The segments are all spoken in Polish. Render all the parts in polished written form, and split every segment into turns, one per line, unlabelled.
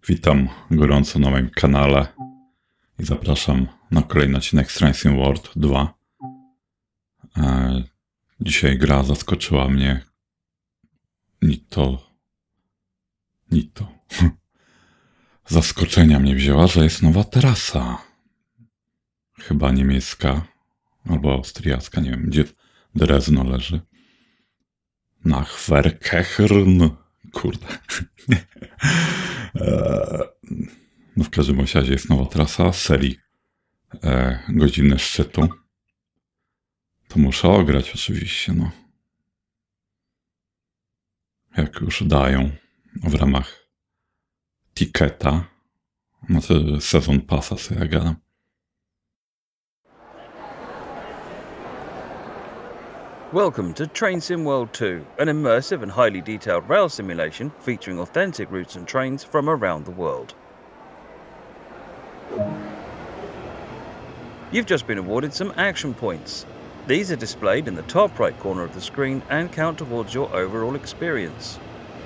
Witam gorąco na moim kanale i zapraszam na kolejny odcinek Trains in World 2. Dzisiaj gra zaskoczyła mnie. Nito. Zaskoczenia mnie wzięła, że jest nowa trasa. Chyba niemiecka albo austriacka, nie wiem gdzie Drezno leży. Nachverkechern. Kurde. No w każdym razie jest nowa trasa serii Godziny Szczytu. To muszę ograć oczywiście, no. Jak już dają w ramach Ticketa. No to sezon pasa sobie gadam.
Welcome to Train Sim World 2, an immersive and highly detailed rail simulation featuring authentic routes and trains from around the world. You've just been awarded some action points. These are displayed in the top right corner of the screen and count towards your overall experience.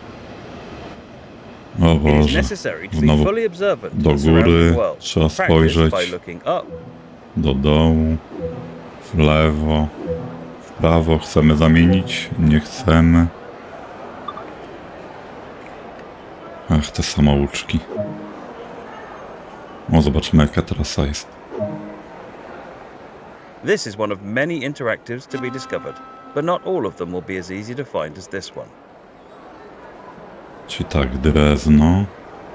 O
It is
Boże,
necessary to be
znowu
fully observant
do
of the surrounding
góry
world.
trzeba
Practice
spojrzeć,
by looking up.
do dołu, w lewo, w prawo. Chcemy zamienić? Nie chcemy. Ach, te samouczki. O, zobaczymy jaka trasa jest.
This is one of many interactives to be discovered, but not all of them will be as easy to find as this one.
Czyli tak, Drezno.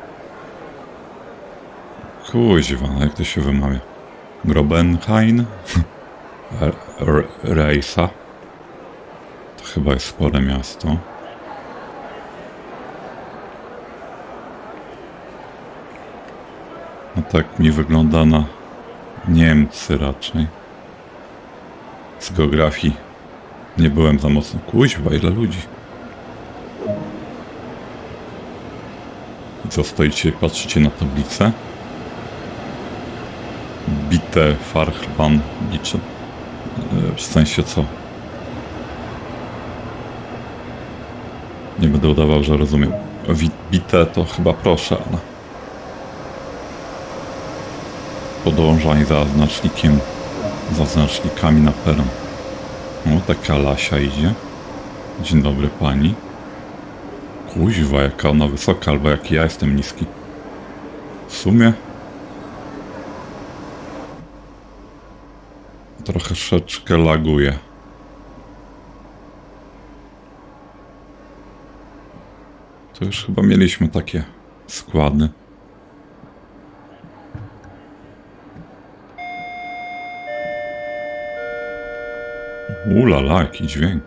Kuźwa, jak to się wymawia? Grobenhain? Rejsa. To chyba jest spore miasto. No tak mi wygląda na Niemcy raczej. Z geografii nie byłem za mocno. Kuźwa, ile ludzi. I co, stoicie i patrzycie na tablicę? Bite Fachrbahn liczę. W sensie co? Nie będę udawał, że rozumiem. Bite to chyba proszę, ale... Podążaj za znacznikiem, za znacznikami na peron. O, taka Lasia idzie. Dzień dobry pani. Kuźwa, jaka ona wysoka, albo jaki ja jestem niski. W sumie... Troszeczkę laguje. To już chyba mieliśmy takie składy. Ulala, jaki dźwięk.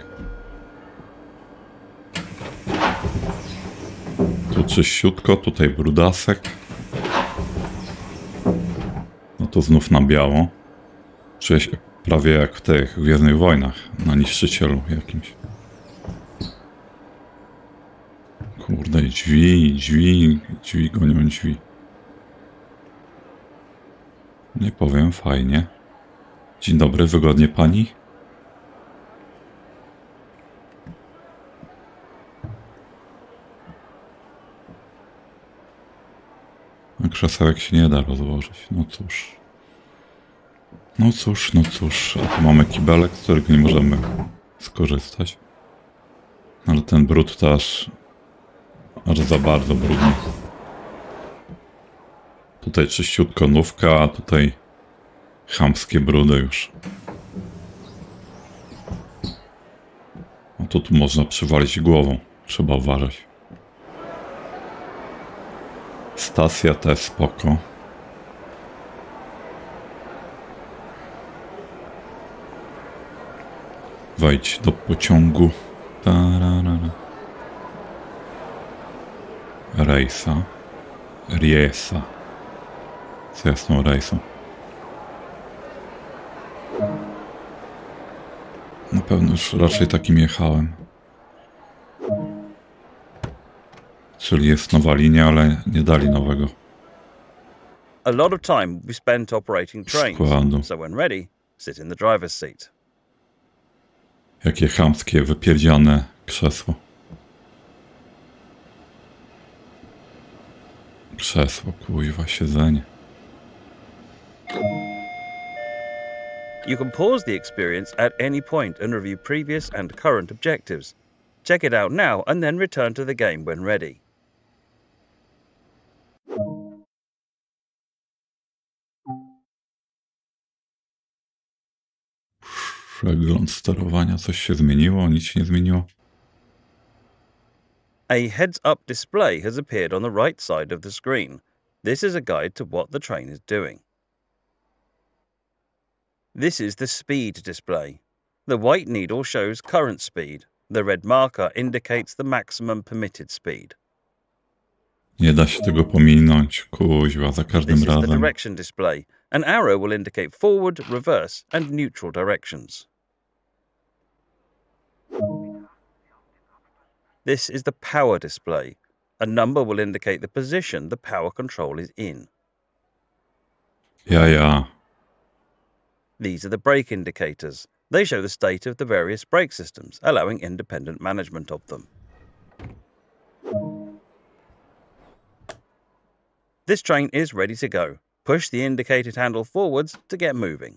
Tu czyściutko, tutaj brudasek. No to znów na biało. Czuję się prawie jak w tych Gwiezdnych Wojnach, na niszczycielu jakimś. Kurde, drzwi gonią drzwi. Nie powiem, fajnie. Dzień dobry, wygodnie pani? A krzesełek się nie da rozłożyć, no cóż. No cóż, a tu mamy kibelek, z którego nie możemy skorzystać. Ale ten brud to aż za bardzo brudny. Tutaj czyściutko nówka, a tutaj chamskie brudy już. No to tu można przywalić głową, trzeba uważać. Stacja też spoko. Wejdź do pociągu. Rejsa. Riesa. Z jasną rejsą. Na pewno już raczej takim jechałem. Czyli jest nowa linia, ale nie dali nowego
A lot of time will be spent operating trains,
składu.
so when ready, sit in the driver's seat.
Jakie chamskie, wypierdziane krzesło. Krzesło, kuźwa, siedzenie.
You can pause the experience at any point and review previous and current objectives. Check it out now and then return to the game when ready.
Przegląd sterowania. Coś się zmieniło? Nic się nie zmieniło?
A heads-up display has appeared on the right side of the screen. This is a guide to what the train is doing. This is the speed display. The white needle shows current speed. The red marker indicates the maximum permitted speed.
Nie da się tego pominąć. Kuźwa, za
This
każdym
is the
razem.
direction display. An arrow will indicate forward, reverse, and neutral directions. This is the power display. A number will indicate the position the power control is in.
Ja.
These are the brake indicators. They show the state of the various brake systems, allowing independent management of them. This train is ready to go. Push the indicated handle forwards to get moving.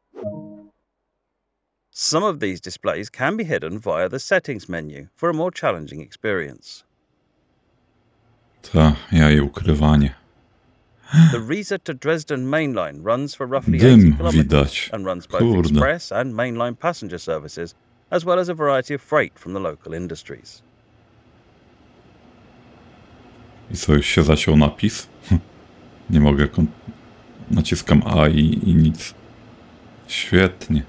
Some of these displays can be hidden via the settings menu for a more challenging experience.
Ta, ja i ukrywanie.
The Riesa to Dresden main line runs for roughly
Dym
80 kilometers
widać.
and runs both
Kurde.
express and mainline passenger services, as well as a variety of freight from the local industries.
I co, już się zaciął napis? Nie mogę. Naciskam A i nic. Świetnie.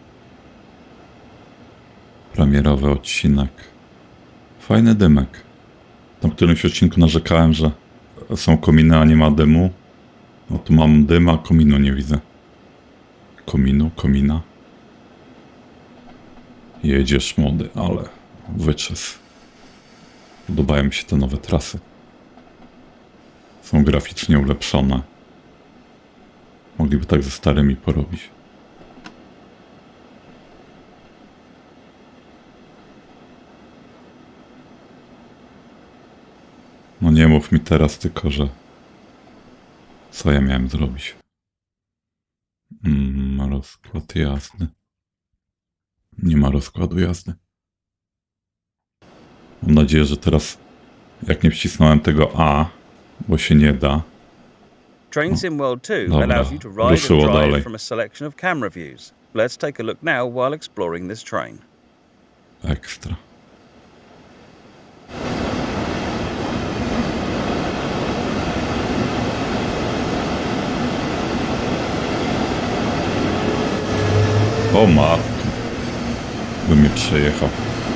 Premierowy odcinek. Fajny dymek. Na którymś odcinku narzekałem, że są kominy, a nie ma dymu. No tu mam dym, a kominu nie widzę. Komina. Jedziesz, młody, ale wyczes. Podobają mi się te nowe trasy. Są graficznie ulepszone. Mogliby tak ze starymi porobić. No nie mów mi teraz tylko, że... Co ja miałem zrobić? Rozkład jazdy. Nie ma rozkładu jazdy. Mam nadzieję, że teraz... Jak nie wcisnąłem tego A, bo się nie da.
Train Sim World 2
Dobra,
allows you to ride and
ruszyło
drive
dalej.
from a selection of camera views. Let's take a look now while exploring this train.
Ekstra. O matko. By mnie przejechał.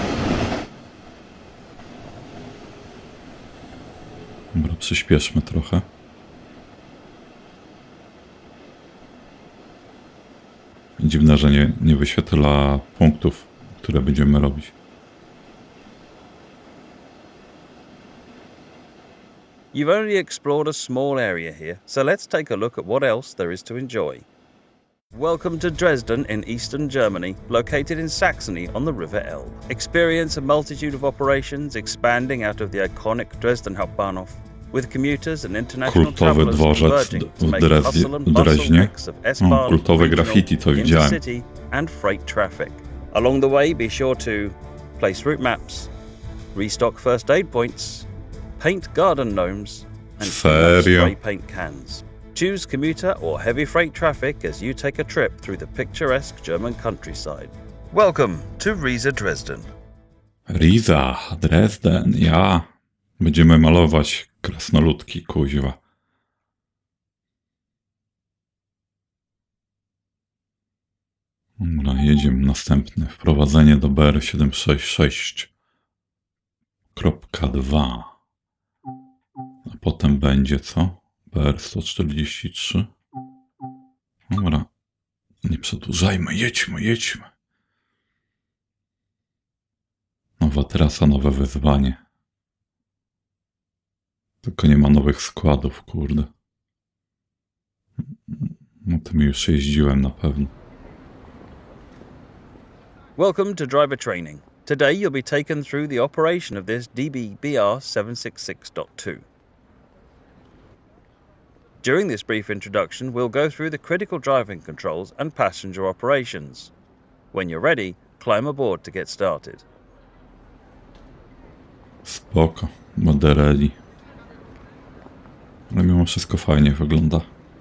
Dobra, przyspieszmy trochę. Dziwne, że nie wyświetla punktów, które będziemy robić.
You've only explored a small area here, so let's take a look at what else there is to enjoy. Welcome to Dresden in eastern Germany, located in Saxony on the River Elbe. Experience a multitude of operations expanding out of the iconic Dresden Hauptbahnhof, with commuters and international
Kultowy
travelers
dworzec
converging to
w
make a hustle and bustle
Dreźnie.
mix of S-Bahn,
Kultowe
regional,
graffiti to widziałem.
intercity and freight traffic. Along the way, be sure to place route maps, restock first aid points, paint garden gnomes, and fill up
Serio?
spray paint cans. Choose commuter or heavy freight traffic as you take a trip through the picturesque German countryside. Welcome to Riesa Dresden.
Riesa, Dresden, ja. Będziemy malować krasnoludki, kuźwa. Dobra, jedziemy. Następny. Wprowadzenie do BR766.2. A potem będzie co? BR143. Dobra. Nie przedłużajmy. Jedźmy. Nowa trasa, nowe wyzwanie. Tylko nie ma nowych składów, kurde. No tym już jeździłem na pewno.
Welcome to driver training. Today you'll be taken through the operation of this DB BR766.2. During this brief introduction, we'll go through the critical driving controls and passenger operations. When you're ready, climb aboard to get started.
Spoko, będę ready. Ale mimo wszystko fajnie wygląda.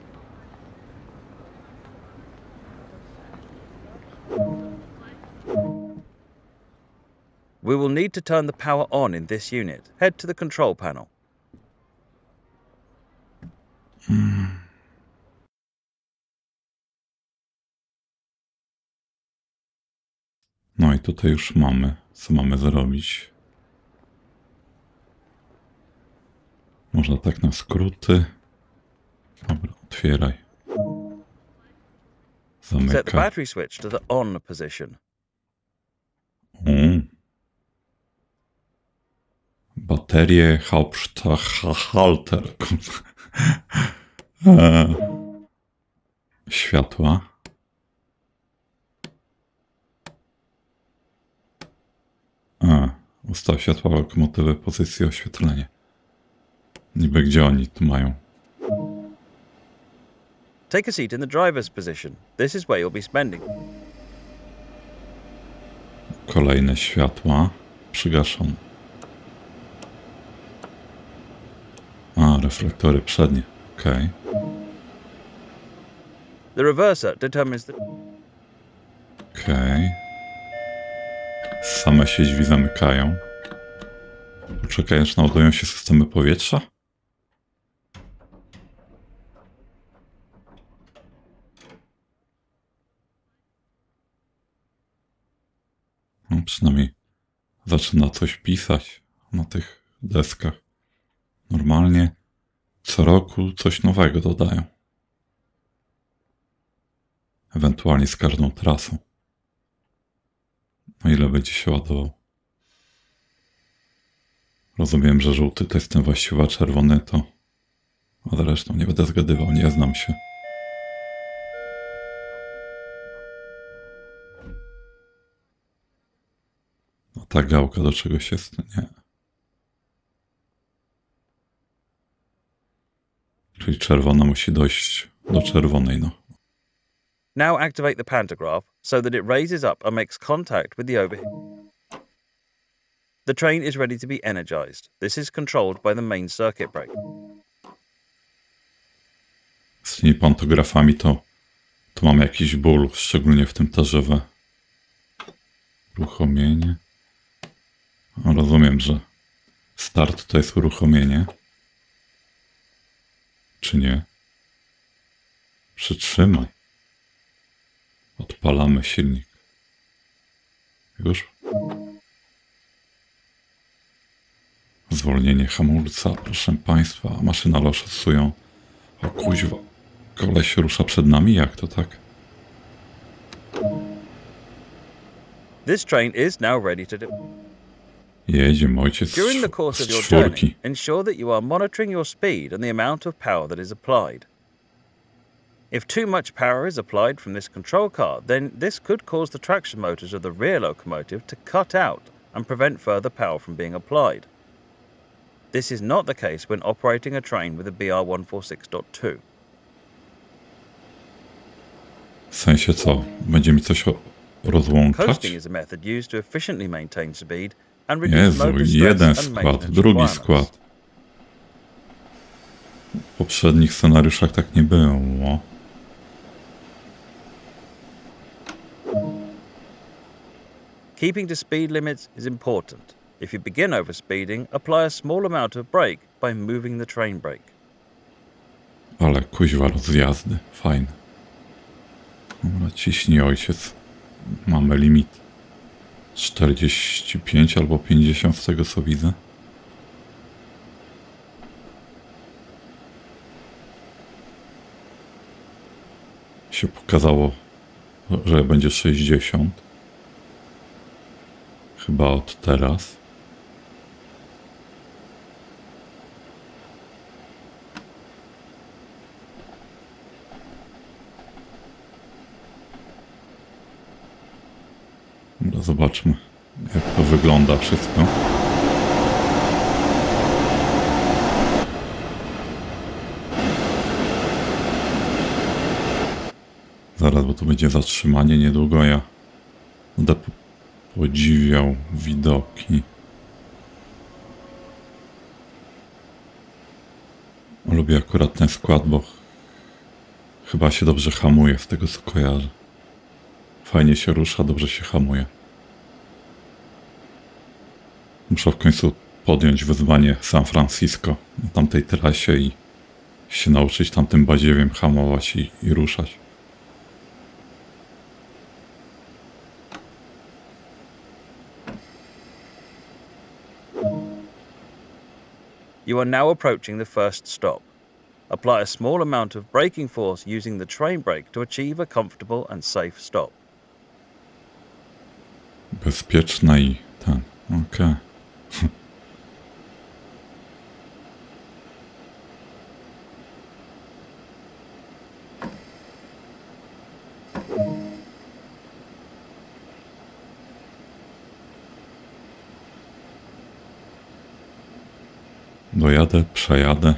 We will need to turn the power on in this unit. Head to the control panel.
No i tutaj już mamy, co mamy zrobić. Można tak na skróty. Dobra, otwieraj.
Set the
Zamykaj.
battery switch to the on position.
Baterie Haupthalter. Światła. Ustaw światła, lokomotywy, pozycję, oświetlenie. Niby gdzie oni tu mają?
Take a seat in the driver's position. This is where you'll be spending.
Kolejne światła. Przygaszone. Reflektory przednie. Okej.
The reverser determines the...
Okej. Same się drzwi zamykają. Poczekaj, aż naładują się systemy powietrza. No, przynajmniej zaczyna coś pisać na tych deskach. Normalnie co roku coś nowego dodają. Ewentualnie z każdą trasą. O ile będzie się ładował. Rozumiem, że żółty to jest ten właściwy, a czerwony to... A zresztą nie będę zgadywał, nie znam się. A ta gałka do czegoś jest? Nie. Czyli czerwona musi dojść do czerwonej, no.
Now activate the pantograph so that it raises up and makes contact with the overhead. The train is ready to be energized. This is controlled by the main circuit breaker.
Z tymi pantografami to mamy jakiś ból, szczególnie w tym TGV. Uruchomienie. Rozumiem, że start to jest uruchomienie. Czy nie? Przytrzymaj. Odpalamy silnik. Już? Zwolnienie hamulca, proszę Państwa. Maszyna szosują. O kuźwa. Koleś rusza przed nami? Jak to tak?
This train is now ready to do.
Jedzie ojciec
During the course
z
of your
czwórki.
journey, ensure that you are monitoring your speed and the amount of power that is applied. If too much power is applied from this control car, then this could cause the traction motors of the rear locomotive to cut out and prevent further power from being applied. This is not the case when operating a train with a BR146.2.
W sensie co? Będzie mi coś rozłączać?
Coasting is a method used to efficiently maintain speed and reduce
Jezu,
motor stress
jeden
and
skład,
maintenance
drugi
requirements.
skład. W poprzednich scenariuszach tak nie było.
Keeping to speed limits is important. If you begin overspeeding, apply a small amount of brake by moving the train brake.
Ale kuźwa rozjazdy, fajne. Dobra, ciśnij ojciec. Mamy limit 45 albo 50 z tego co widzę. Się pokazało, że będzie 60. Chyba od teraz. Dobra, zobaczmy, jak to wygląda wszystko. Zaraz, bo tu będzie zatrzymanie niedługo. Ja będę podziwiał widoki. Lubię akurat ten skład, bo chyba się dobrze hamuje, z tego co kojarzę. Fajnie się rusza, dobrze się hamuje. Muszę w końcu podjąć wyzwanie San Francisco na tamtej trasie i się nauczyć tamtym badziewiem hamować i ruszać.
You are now approaching the first stop. Apply a small amount of braking force using the train brake to achieve a comfortable and safe stop.
Bezpieczna i ten. Okej. Dojadę, przejadę.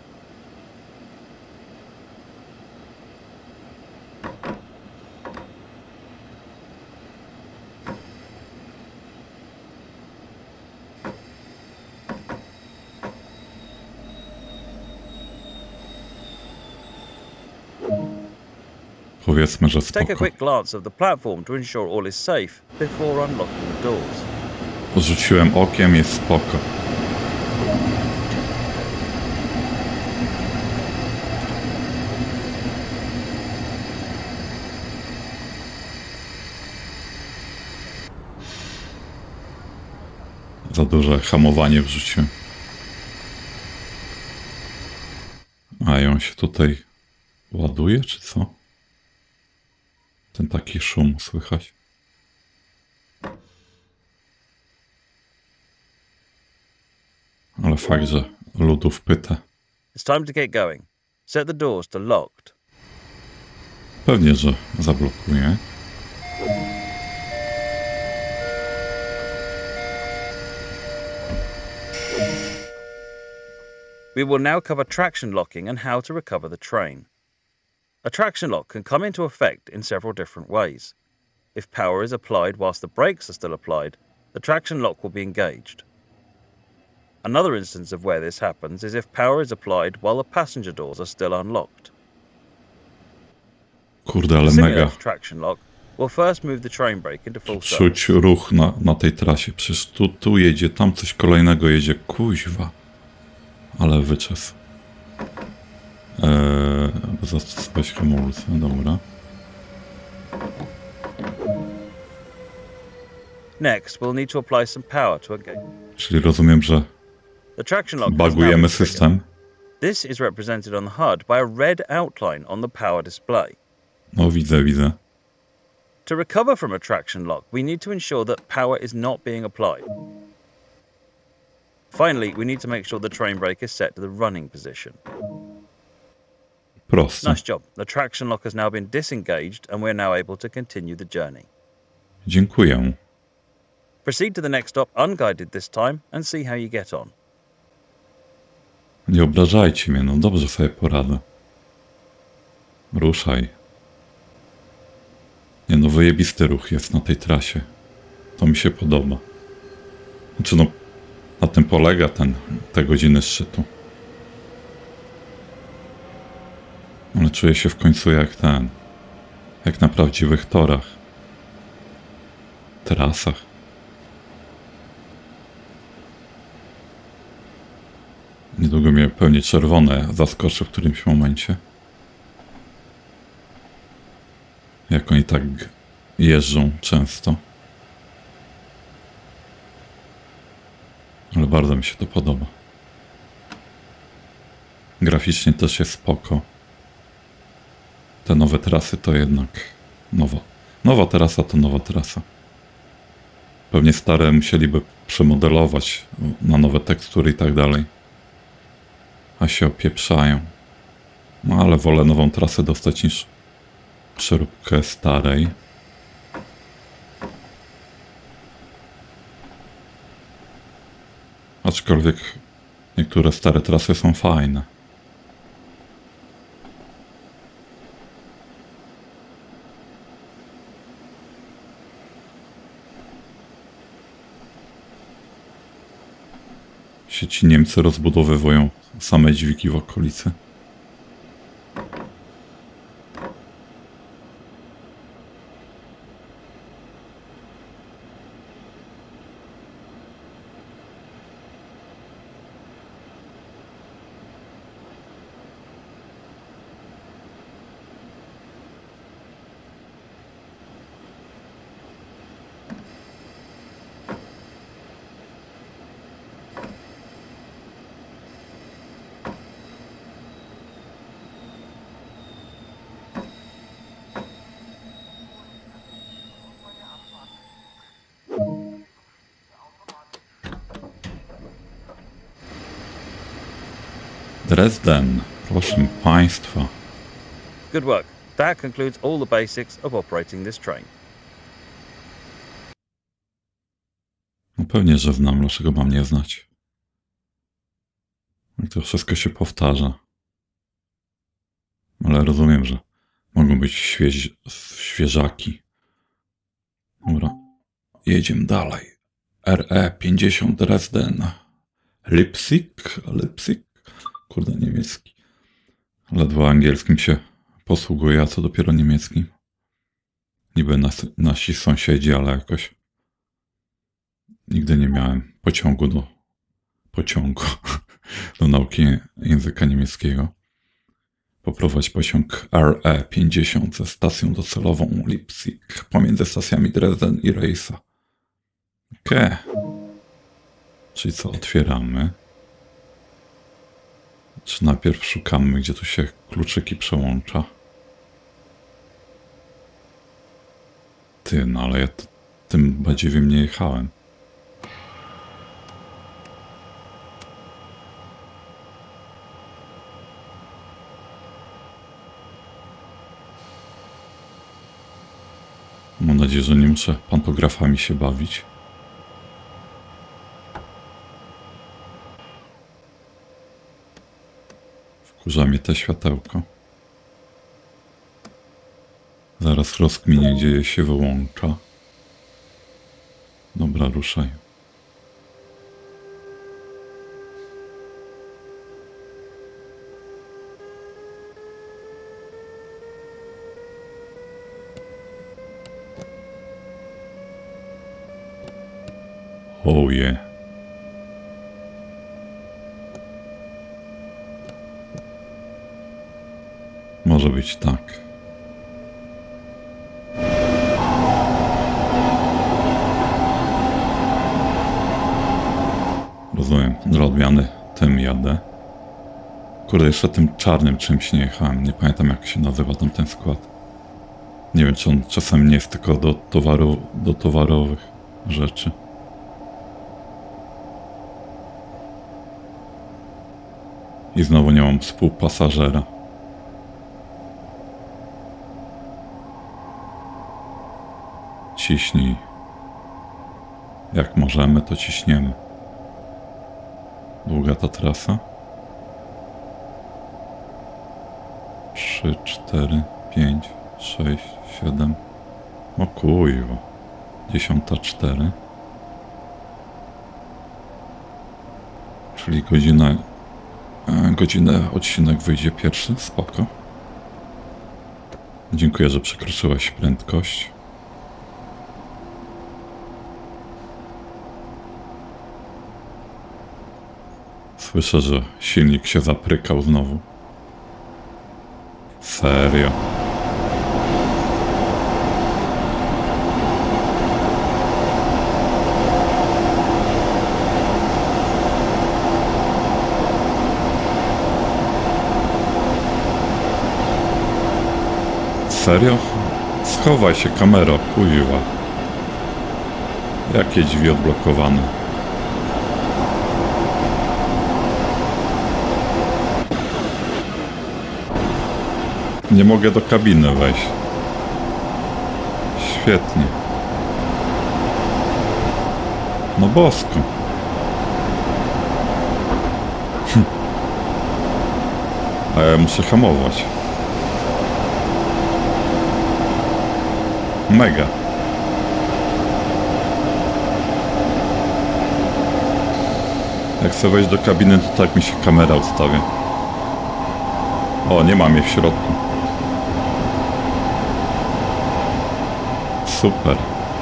Powiedzmy, że
Take a
spoko.
quick glance at the platform to ensure all is safe before unlocking the doors.
Rzuciłem okiem, jest spoko. Za duże hamowanie wrzuciłem. A i on się tutaj ładuje, czy co? Ten taki szum słychać. Ale fakt, że ludów pyta.
It's time to get going. Set the doors to locked.
Pewnie, że zablokuje.
We will now cover traction locking and how to recover the train. A traction lock can come into effect in several different ways. If power is applied whilst the brakes are still applied, the traction lock will be engaged. Another instance of where this happens is if power is applied while the passenger doors are still unlocked.
Kurde, ale
To simulate
mega.
a traction lock, we'll first move the train brake into full service.
Czuć ruch na tej trasie. Przecież tu jedzie, tam coś kolejnego jedzie. Kuźwa. Ale wyczes. Zastosować hamulce, dobra.
Next, we'll need to apply some power to engage.
Czyli rozumiem, że
The traction lock has now
bagujemy
been triggered.
system.
This is represented on the HUD by a red outline on the power display.
No widzę.
To recover from a traction lock, we need to ensure that power is not being applied. Finally, we need to make sure the train brake is set to the running position.
Proste.
Nice job. The traction lock has now been disengaged and we're now able to continue the journey.
Dziękuję.
Proceed to the next stop unguided this time and see how you get on.
Nie obrażajcie mnie, no dobrze sobie poradzę. Ruszaj. Nie no, wyjebisty ruch jest na tej trasie. To mi się podoba. Znaczy no, na tym polega te godziny szczytu. Ale czuję się w końcu jak na prawdziwych torach. Trasach. Niedługo mnie pewnie czerwone zaskoczy w którymś momencie. Jak oni tak jeżdżą często. Ale bardzo mi się to podoba. Graficznie też jest spoko. Te nowe trasy to jednak nowa trasa to nowa trasa. Pewnie stare musieliby przemodelować na nowe tekstury i tak dalej. A się opieprzają. No ale wolę nową trasę dostać niż przeróbkę starej. Aczkolwiek niektóre stare trasy są fajne. się ci Niemcy rozbudowywują same dźwigi w okolicy. Dresden, proszę Państwa.
Good work. That concludes all the basics of operating this train.
No pewnie, że znam, dlaczego mam nie znać. To wszystko się powtarza. Ale rozumiem, że mogą być świeżaki. Dobra, jedziemy dalej. RE50 Dresden. Leipzig? Kurde, niemiecki. Ledwo angielskim się posługuje, a co dopiero niemieckim. Niby nasi sąsiedzi, ale jakoś nigdy nie miałem pociągu do nauki języka niemieckiego. Poprowadź pociąg RE50 ze stacją docelową Leipzig pomiędzy stacjami Dresden i Reisa. Okej. Czyli co, otwieramy? Czy najpierw szukamy, gdzie tu się kluczyki przełącza? Ty, no ale ja tym badziewiem nie jechałem. Mam nadzieję, że nie muszę pantografami się bawić. Wkurza mnie te światełko. Zaraz rozkminię, gdzie je się wyłącza. Dobra, ruszaj. Oh yeah. Może być tak. Rozumiem, dla odmiany tym jadę. Kurde, jeszcze tym czarnym czymś nie jechałem. Nie pamiętam, jak się nazywa tam ten skład. Nie wiem, czy on czasem nie jest tylko do towarowych rzeczy. I znowu nie mam współpasażera. Ciśnij. Jak możemy, to ciśniemy. Długa ta trasa? 3, 4, 5, 6, 7. O kurwa. 10:04. Czyli godzinę odcinek wyjdzie pierwszy. Spoko. Dziękuję, że przekroczyłeś prędkość. Słyszę, że silnik się zaprykał znowu. Serio. Serio? Schowaj się, kamero, kujiwa. Jakie drzwi odblokowane? Nie mogę do kabiny wejść. Świetnie. No bosko. A ja muszę hamować. Mega. Jak chcę wejść do kabiny, to tak mi się kamera ustawia. O, nie mam jej w środku. Super.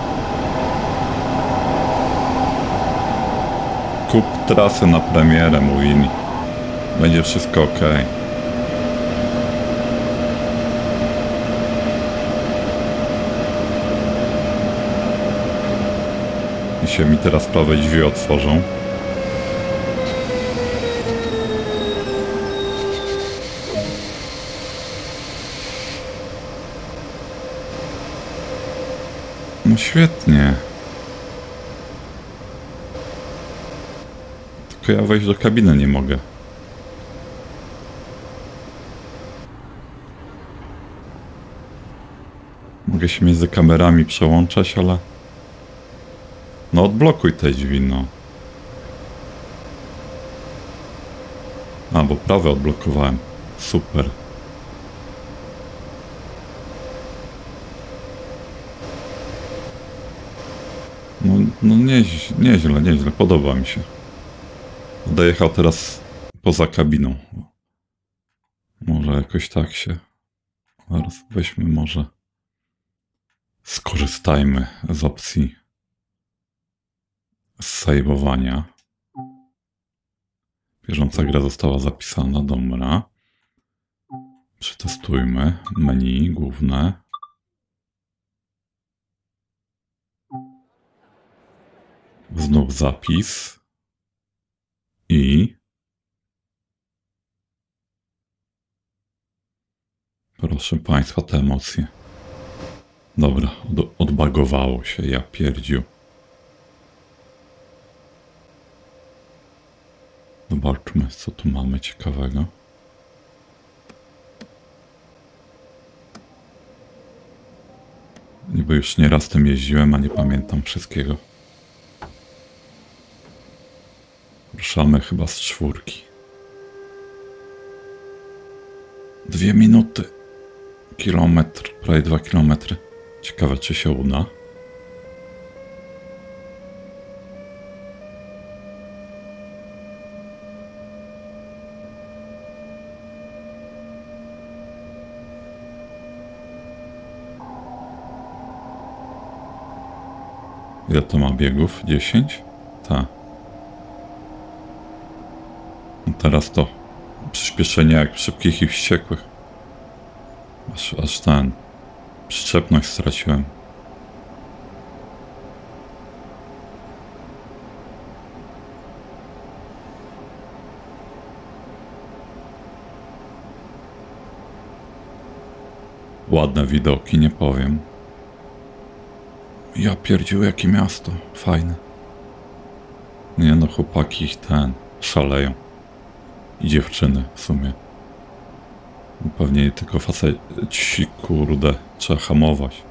Kup trasę na premierę, mówili. Będzie wszystko ok. I się mi teraz prawe drzwi otworzą. No świetnie. Tylko ja wejść do kabiny nie mogę. Mogę się między kamerami przełączać, ale... No odblokuj te drzwi, no. A, bo prawe odblokowałem. Super. No nieźle, podoba mi się. Dojechał teraz poza kabiną. Może jakoś tak się... Zaraz weźmy może... Skorzystajmy z opcji sejwowania. Bieżąca gra została zapisana, dobra. Przetestujmy. Menu główne. Znów zapis. I... Proszę Państwa, te emocje. Dobra, odbagowało się, ja pierdziu. Zobaczmy, co tu mamy ciekawego. Niby już nieraz tym jeździłem, a nie pamiętam wszystkiego. Ruszamy chyba z 4. 2 minuty. Kilometr, prawie 2 kilometry. Ciekawe, czy się uda. Ile to ma biegów? 10? Tak. Teraz to przyspieszenie jak szybkich i wściekłych. Aż ten przyczepność straciłem. Ładne widoki, nie powiem. Ja pierdziu, jakie miasto. Fajne. Nie no, chłopaki ich szaleją. I dziewczyny w sumie. Pewnie nie tylko faceci, kurde, trzeba hamować.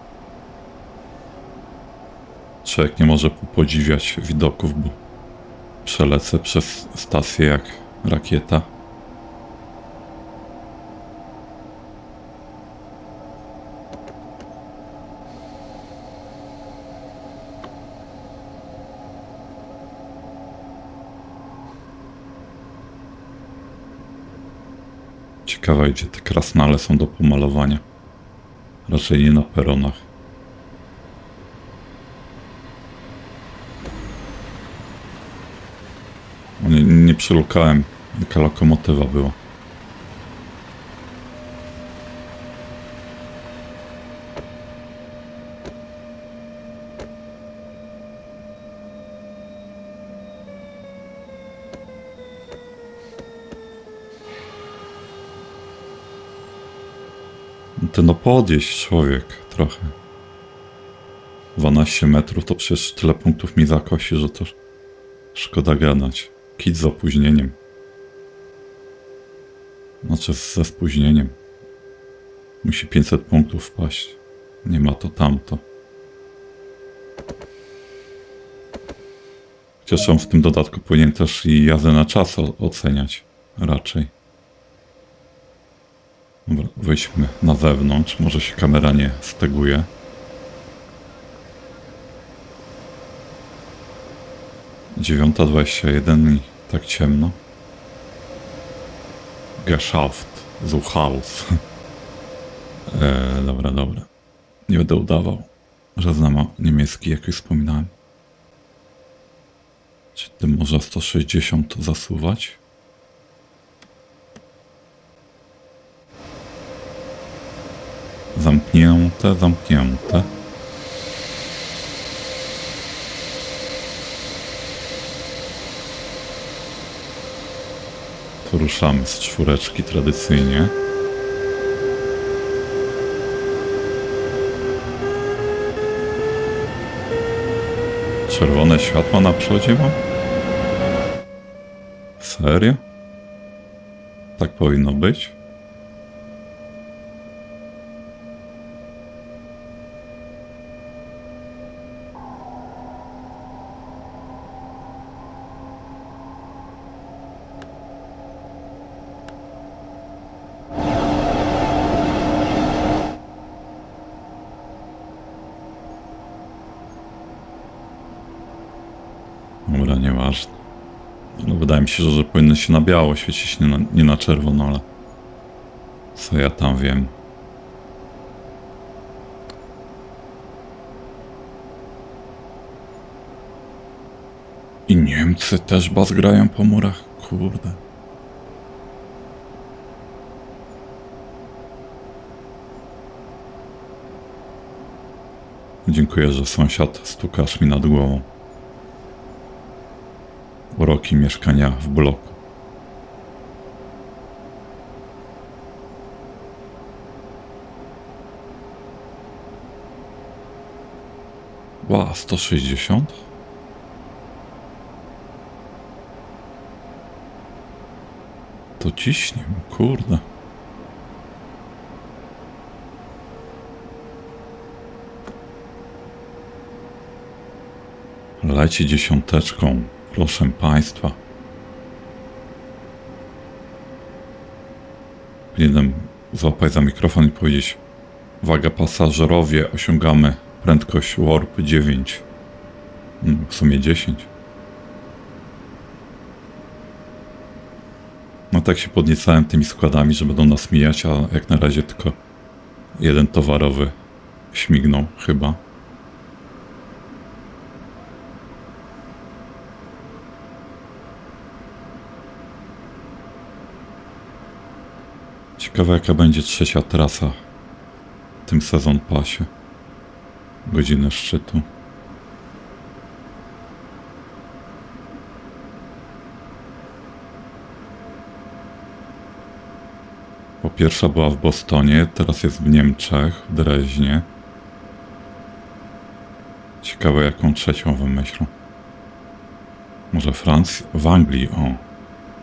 Człowiek nie może podziwiać widoków, bo przelecę przez stację jak rakieta. Ciekawe, gdzie te krasnale są do pomalowania. Raczej nie na peronach. Nie przylukałem, jaka lokomotywa była. No podjeść człowiek trochę. 12 metrów to przecież tyle punktów mi zakosi, że to szkoda gadać. Kit z opóźnieniem. Znaczy ze spóźnieniem. Musi 500 punktów wpaść. Nie ma to tamto. Chociaż on w tym dodatku powinien też i jazdę na czas oceniać. Raczej. Dobra, wyjdźmy na zewnątrz. Może się kamera nie steguje. 9:21 i tak ciemno. Geschafft, so Haus. Dobra. Nie będę udawał, że znam niemiecki, jak już wspominałem. Czy tym można 160 zasuwać? Zamknięte. To ruszamy z 4 tradycyjnie. Czerwone światła na przodzie mam? Serio? Tak powinno być? Dobra, nieważne. No, wydaje mi się, że powinny się na biało świecić, nie na czerwono, ale co ja tam wiem. I Niemcy też bas grają po murach, kurde. Dziękuję, że sąsiad stukasz mi nad głową. Uroki mieszkania w bloku. Ła, 160? To ciśnie, kurde. Leci 10, proszę państwa. Powinienem złapać za mikrofon i powiedzieć: uwaga pasażerowie, osiągamy prędkość Warp 9. W sumie 10. No tak się podniecałem tymi składami, że będą nas mijać, a jak na razie tylko jeden towarowy śmignął chyba. Ciekawe, jaka będzie 3. trasa w tym sezon pasie. Godzinę szczytu. Po pierwsza była w Bostonie, teraz jest w Niemczech, w Dreźnie. Ciekawe, jaką 3. wymyślą. Może Francji? W Anglii, o.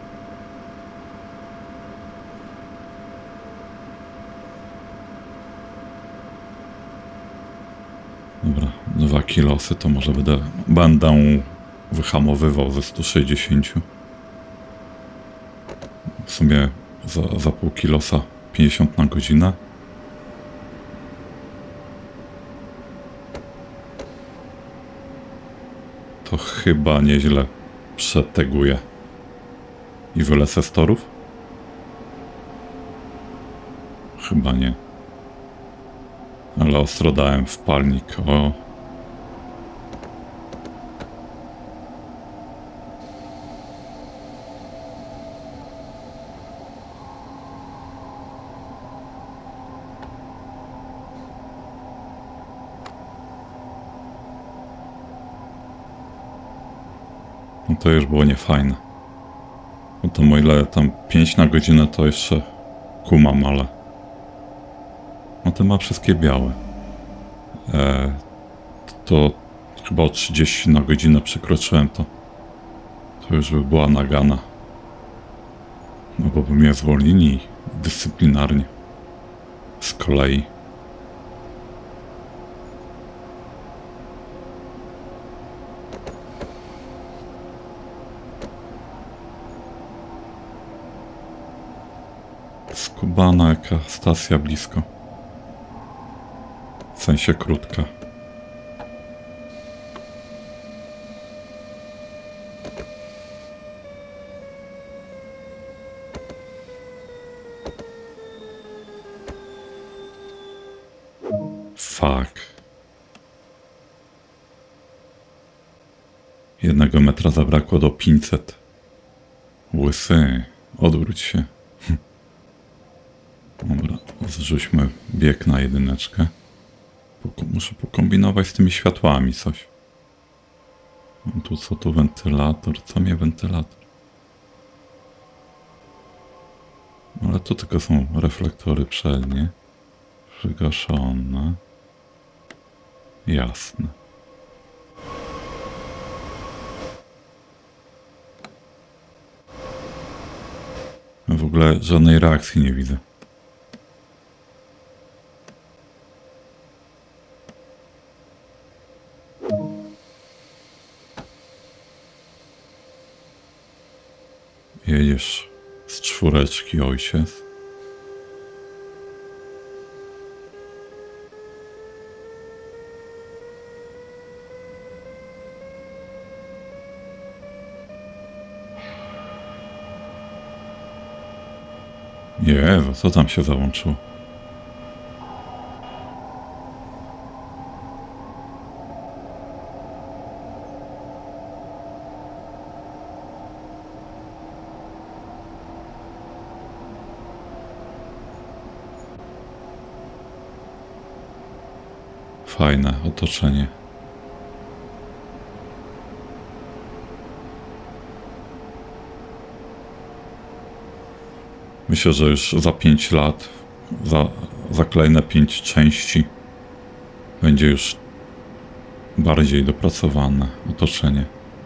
Dobra, 2 kilosy to może będę wyhamowywał ze 160. W sumie za pół kilosa 50 na godzinę. To chyba nieźle przeteguję. I wylecę z torów? Chyba nie. Ale ostro dałem w palnik, o. No to już było niefajne. No to o ile tam 5 na godzinę to jeszcze kumam, ale... No to ma wszystkie białe. To chyba o 30 na godzinę przekroczyłem to. To już by była nagana. No bo by mnie zwolnili dyscyplinarnie. Z kolei. Skubana, jaka stacja blisko. W sensie krótka. Fuck. 1 metra zabrakło do 500. Łysy, odwróć się. Dobra, zrzućmy bieg na 1. Muszę pokombinować z tymi światłami coś. Tu co tu wentylator? Co mnie wentylator? Ale to tylko są reflektory przednie. Przygaszone. Jasne. W ogóle żadnej reakcji nie widzę. Jedziesz z 4, ojciec. Jezu, co tam się załączyło? Fajne otoczenie. Myślę, że już za 5 lat, za kolejne 5 części będzie już bardziej dopracowane otoczenie.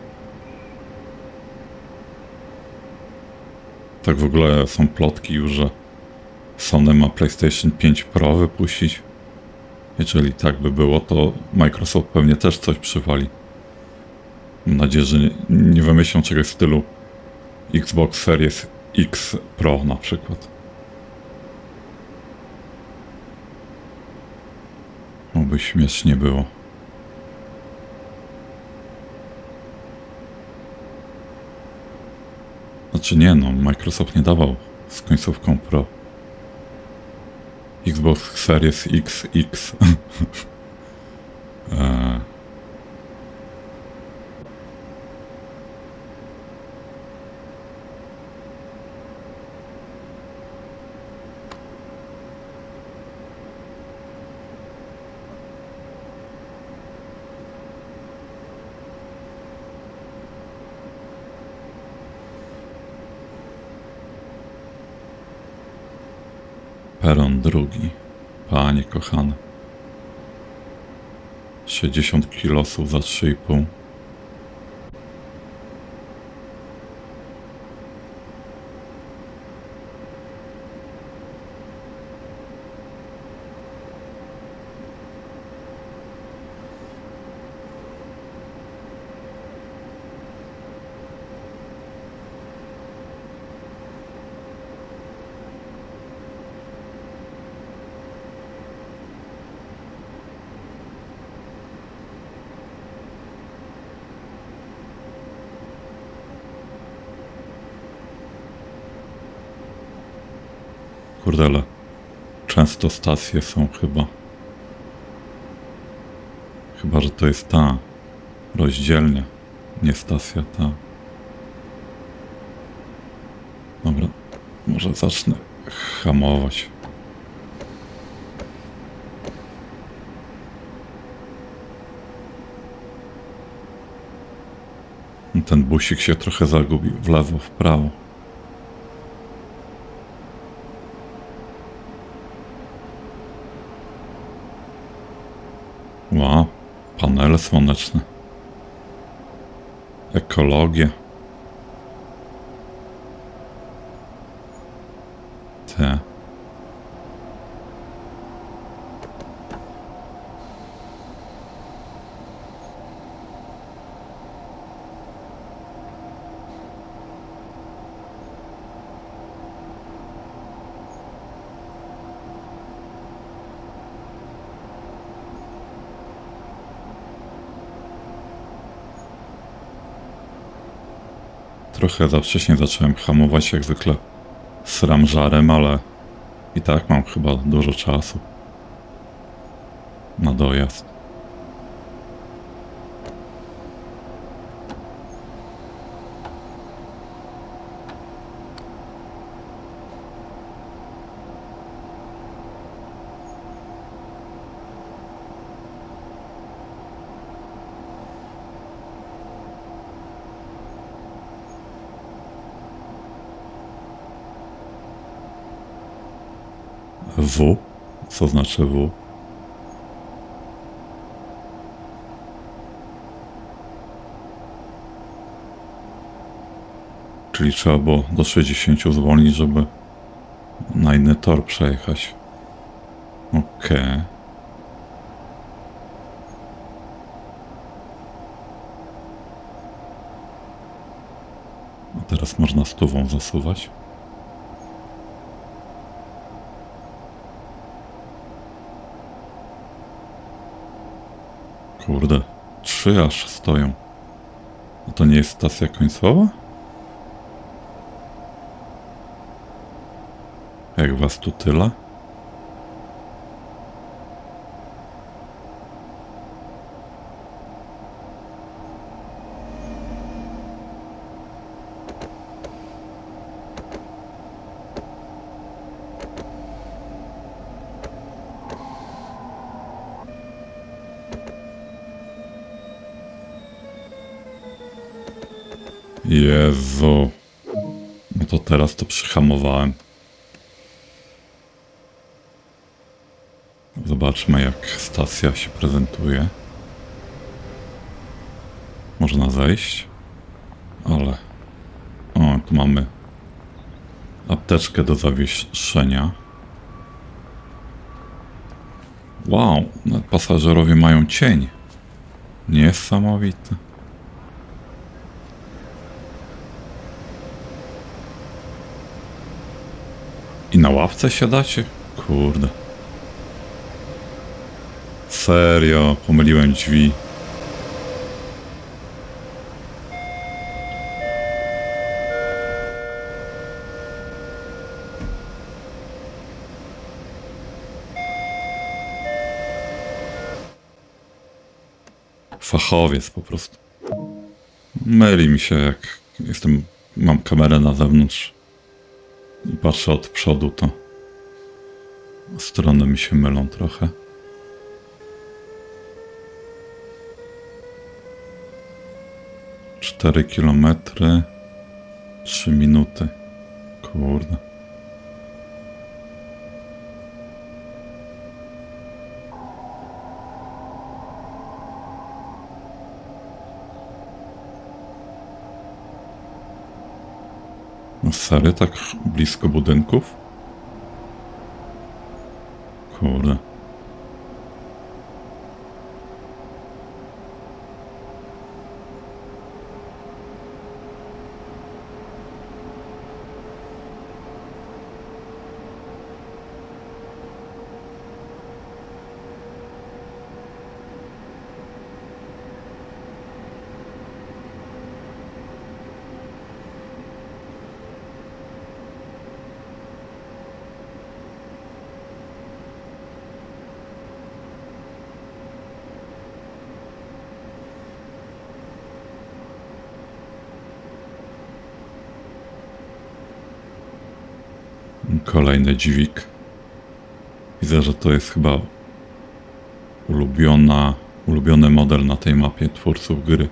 Tak w ogóle są plotki już, że Sony ma PlayStation 5 Pro wypuścić. Jeżeli tak by było, to Microsoft pewnie też coś przywali. Mam nadzieję, że nie wymyślą czegoś w stylu Xbox Series X Pro na przykład. Oby śmiesznie było. Znaczy nie no, Microsoft nie dawał z końcówką Pro. Xbox Series XX. Peron drugi. Panie kochane. 60 kilosów za 3,5. Kurde, ale często stacje są chyba. Chyba, że to jest ta rozdzielnia, nie stacja ta. Dobra, może zacznę hamować. Ten busik się trochę zagubił w lewo, w prawo. Wow, panele słoneczne. Ekologia. Te. Trochę za wcześnie zacząłem hamować, jak zwykle sram żarem, ale i tak mam chyba dużo czasu. na dojazd. W? Co znaczy W? Czyli trzeba było do 60 zwolnić, żeby na inny tor przejechać. Okej. A teraz można 100 zasuwać. Kurde, 3 aż stoją. A to nie jest stacja końcowa? Jak was tu tyle? Jezu. No to teraz to przyhamowałem. Zobaczmy, jak stacja się prezentuje. Można zejść. Ale... O, tu mamy apteczkę do zawieszenia. Wow, pasażerowie mają cień. Niesamowite. I na ławce siadacie? Kurde. Serio, pomyliłem drzwi. Fachowiec po prostu. Myli mi się, jak mam kamerę na zewnątrz i patrzę od przodu, to strony mi się mylą trochę. Cztery kilometry, 3 minuty. Kurde. No serio, tak blisko budynków? Kurde. Kolejny dźwig. Widzę, że to jest chyba ulubiony model na tej mapie twórców gry.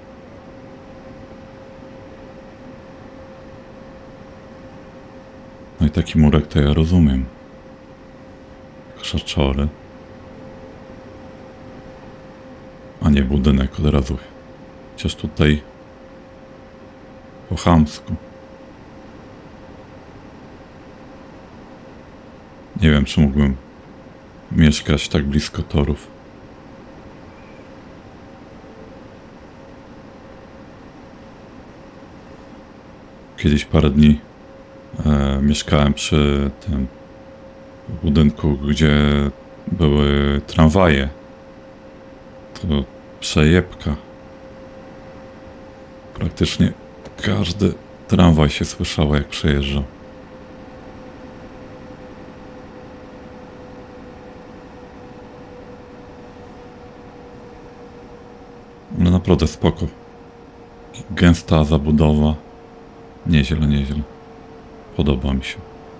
No i taki murek to ja rozumiem. Krzaczory. A nie budynek od razu. Chociaż tutaj po chamsku. Nie wiem, czy mógłbym mieszkać tak blisko torów. Kiedyś parę dni mieszkałem przy tym budynku, gdzie były tramwaje. To przejebka. Praktycznie każdy tramwaj się słyszało, jak przejeżdżał. Naprawdę spoko. Gęsta zabudowa. Nieźle, nieźle. Podoba mi się.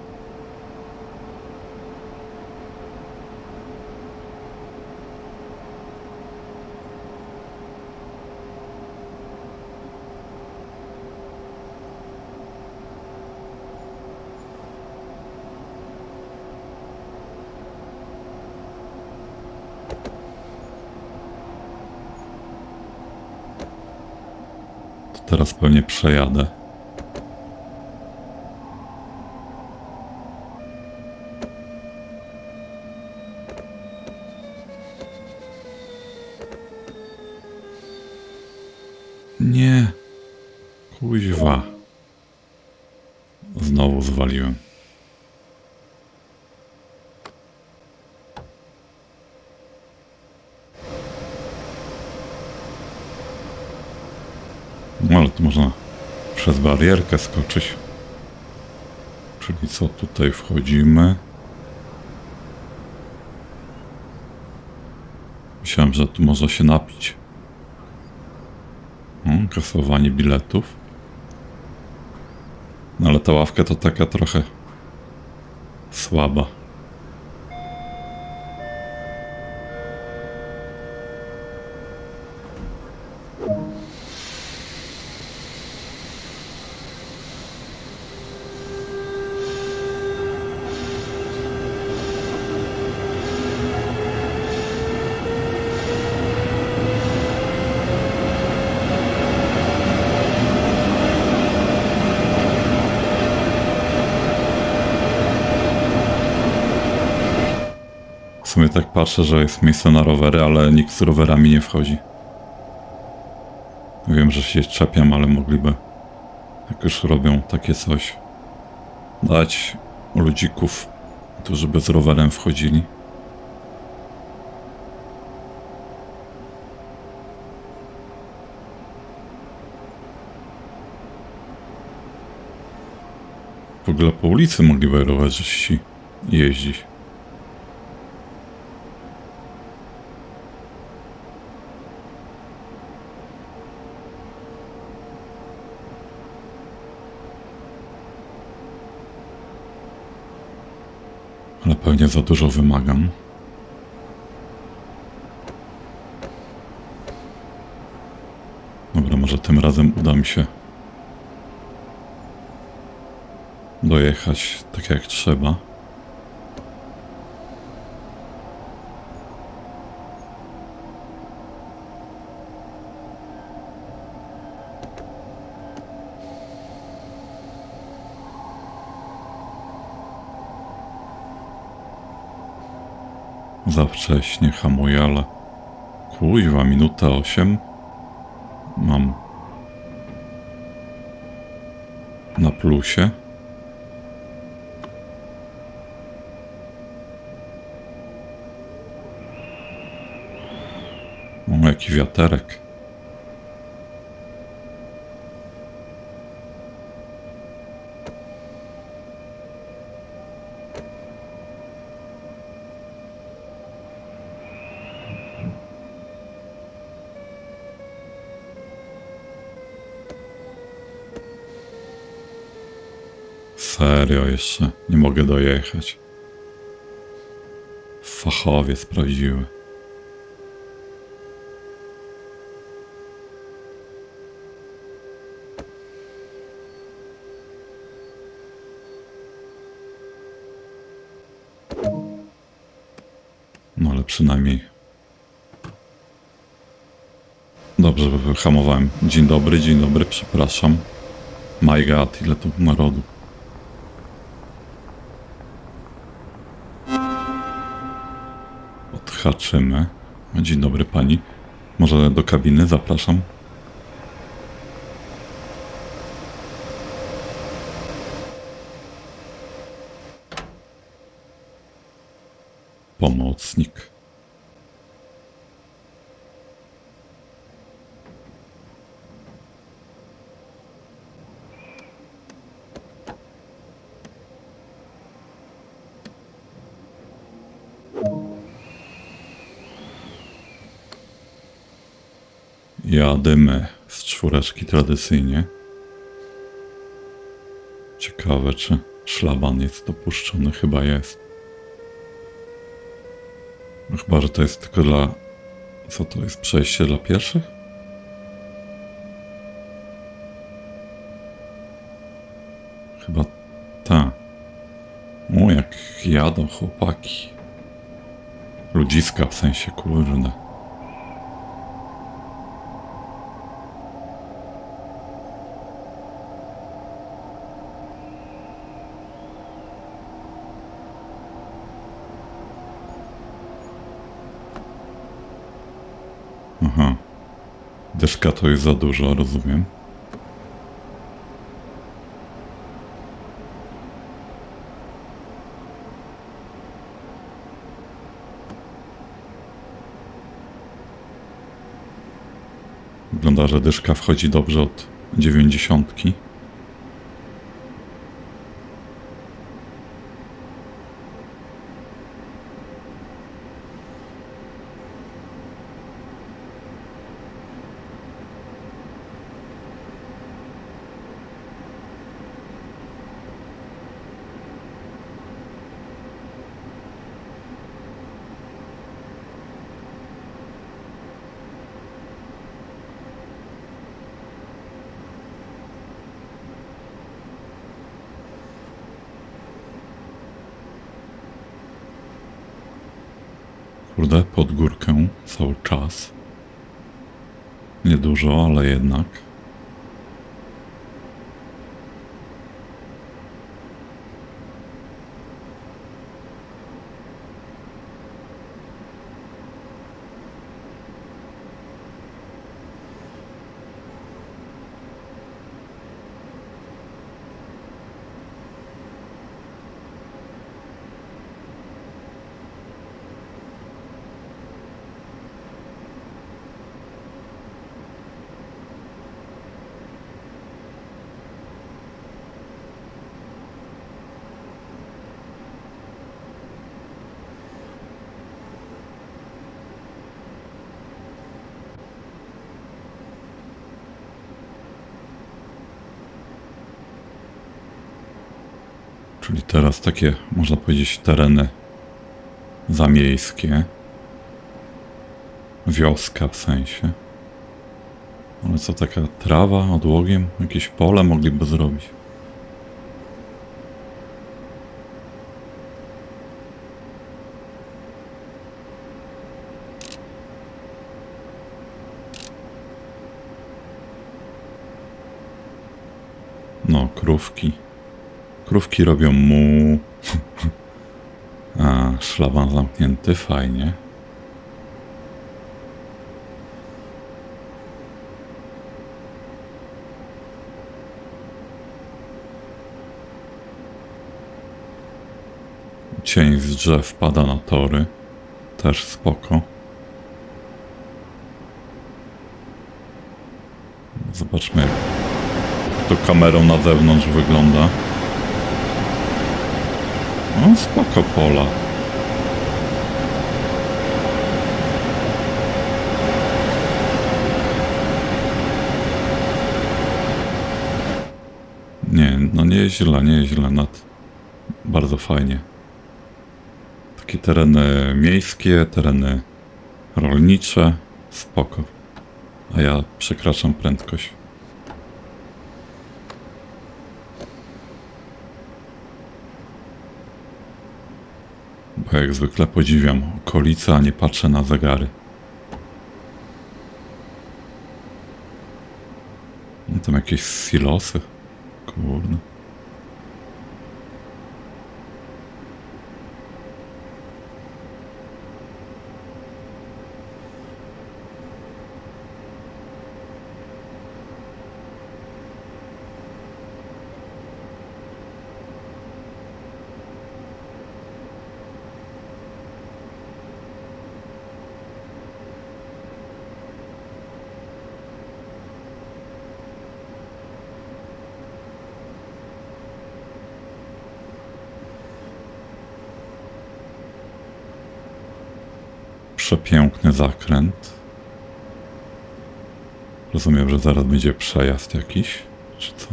To teraz pewnie przejadę. Nie. Kuźwa. Znowu zwaliłem. No ale tu można przez barierkę skoczyć. Czyli co, tutaj wchodzimy. Myślałem, że tu można się napić. Kasowanie biletów. No ale ta ławka to taka trochę słaba. W sumie tak patrzę, że jest miejsce na rowery, ale nikt z rowerami nie wchodzi. Wiem, że się czepiam, ale mogliby, jak już robią takie coś, dać ludzików, którzy by z rowerem wchodzili. W ogóle po ulicy mogliby rowerzyści jeździć. Ale pewnie za dużo wymagam. Dobra, może tym razem uda mi się dojechać tak jak trzeba. Za wcześnie hamuję, ale kuźwa, minuta 8 mam na plusie. O, jaki wiaterek. Serio, jeszcze nie mogę dojechać. Fachowiec prawdziwy. No ale przynajmniej dobrze wyhamowałem. Dzień dobry, przepraszam. My God, ile tu narodu. Odhaczymy. Dzień dobry pani. Może do kabiny zapraszam. Pomocnik. Jadymy z 4 tradycyjnie. Ciekawe, czy szlaban jest dopuszczony. Chyba jest. No chyba, że to jest tylko dla... Co to jest? Przejście dla pieszych? Chyba tak. O, jak jadą chłopaki. Ludziska, w sensie, kurde. Aha. Deszka to jest za dużo, rozumiem. Wygląda, że dyszka wchodzi dobrze od 90. Kurde, pod górkę cały czas. Niedużo, ale jednak. Czyli teraz takie, można powiedzieć, tereny zamiejskie. Wioska w sensie. Ale co, taka trawa odłogiem? Jakieś pole mogliby zrobić. No, krówki. Krówki robią mu. A, szlaban zamknięty, fajnie. Cień z drzew pada na tory. Też spoko. Zobaczmy, jak to kamerą na zewnątrz wygląda. No, spoko pola. Nie, no nie jest źle, nie jest źle. Bardzo fajnie. Takie tereny miejskie, tereny rolnicze. Spoko. A ja przekraczam prędkość. Bo jak zwykle podziwiam okolice, a nie patrzę na zegary. No tam jakieś silosy. Kurde. Przepiękny zakręt. Rozumiem, że zaraz będzie przejazd jakiś, czy co?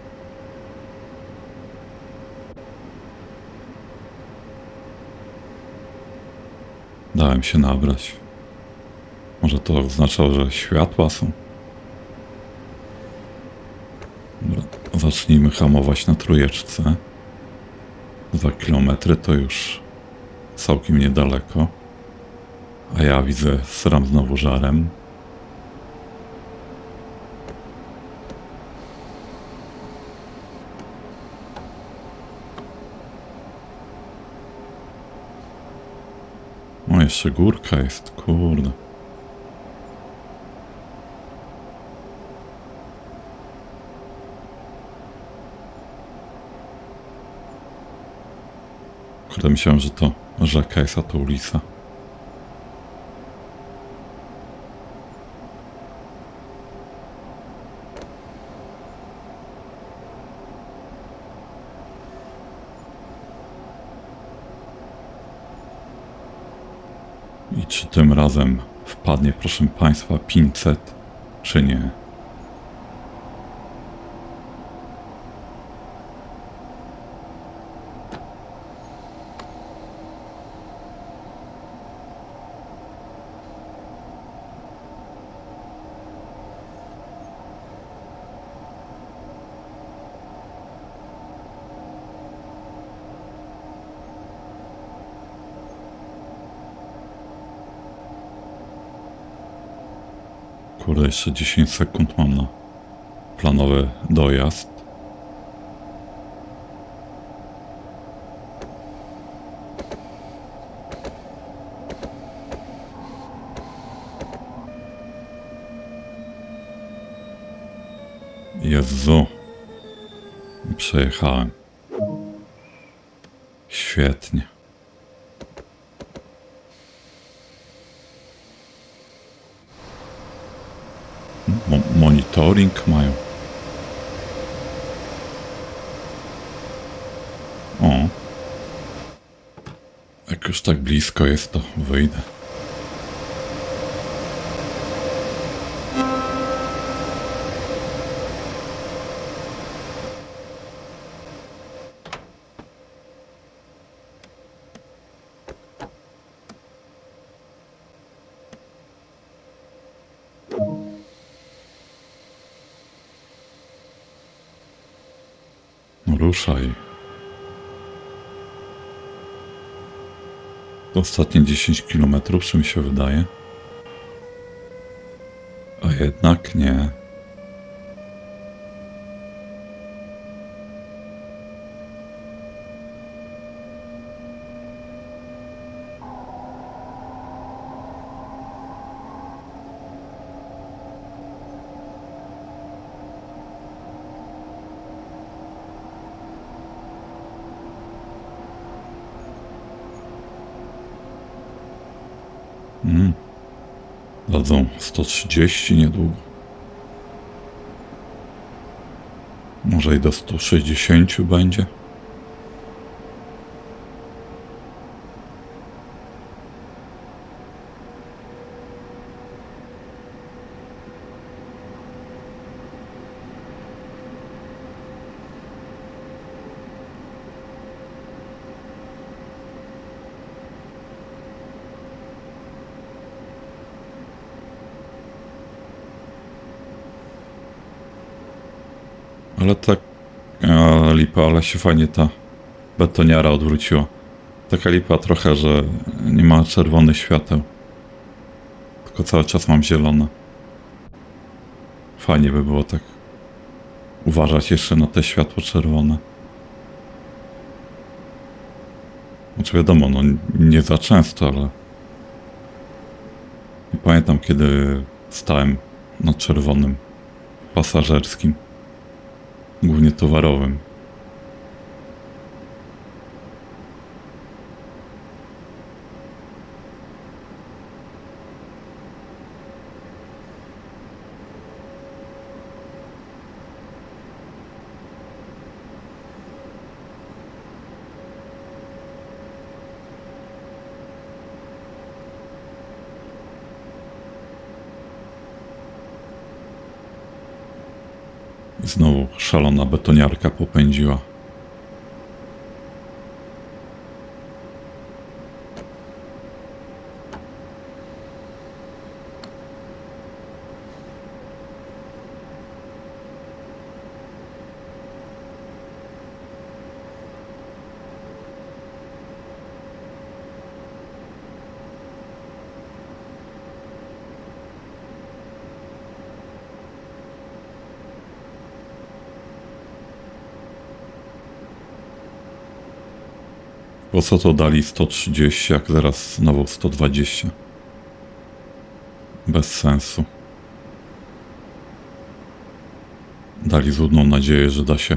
Dałem się nabrać. Może to oznaczało, że światła są? Dobra, zacznijmy hamować na trójeczce. 2 kilometry to już całkiem niedaleko. A ja widzę, sram znowu żarem. O, jeszcze górka jest, kurde. Kurde, myślałem, że to rzeka jest, a to ulica. I czy tym razem wpadnie, proszę Państwa, 500, czy nie? Kurde, jeszcze 10 sekund mam na planowy dojazd. Jezu. Przejechałem. Świetnie. Monitoring mają. O. Jak już tak blisko jest, to wyjdę. Ruszaj. Ostatnie 10 km, czy mi się wydaje? A jednak nie. Dadzą 130 niedługo. Może i do 160 będzie. Ale tak lipa, ale się fajnie ta betoniara odwróciła. Taka lipa trochę, że nie ma czerwonych świateł. Tylko cały czas mam zielone. Fajnie by było tak uważać jeszcze na te światło czerwone. Znaczy wiadomo, no nie za często, ale nie pamiętam, kiedy stałem na czerwonym pasażerskim. Głównie towarowym. Znowu szalona betoniarka popędziła. Po co to dali 130, jak zaraz znowu 120? Bez sensu. Dali złudną nadzieję, że da się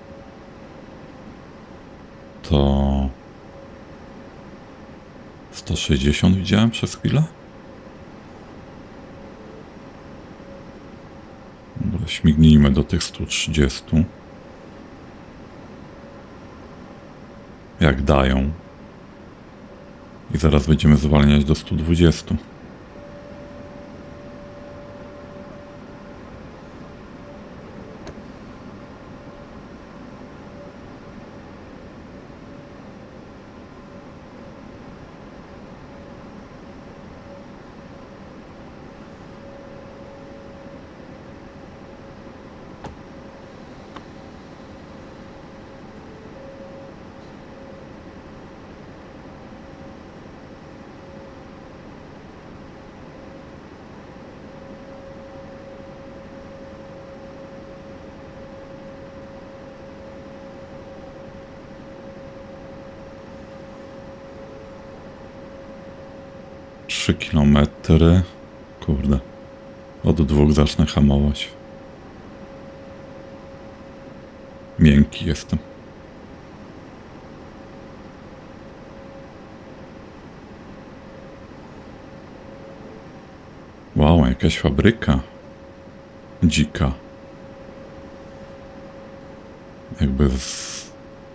to 160 widziałem przez chwilę? Dobra, śmignijmy do tych 130. Jak dają. I zaraz będziemy zwalniać do 120. Trzy kilometry. Kurde. Od 2 zacznę hamować. Miękki jestem. Wow, jakaś fabryka. Dzika. Jakby z...